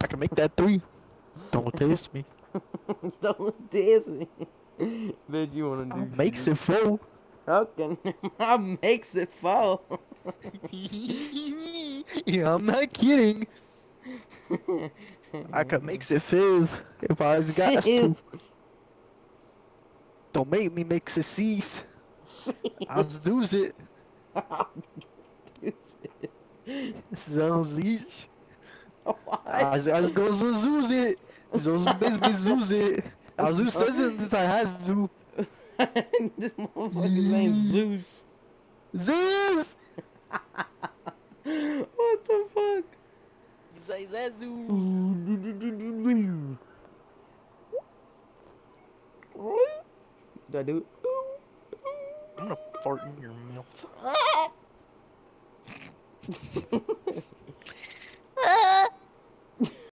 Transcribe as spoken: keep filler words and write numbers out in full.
I can make that three. Don't test me. Don't diss me. Bet you wanna I do makes shit. it four. Okay, I makes it fall. Yeah, I'm not kidding. I could makes it fifth if I was got to. Don't make me mix it cease. I'll do it. Sounds What? As, as goes the Zuzi. Those mesmo Zuzi. Azul doesn't decide has to. This motherfucker's name Zeus. Zeus! What the fuck? He says Azu. Do I do it? I'm gonna fart in your mouth.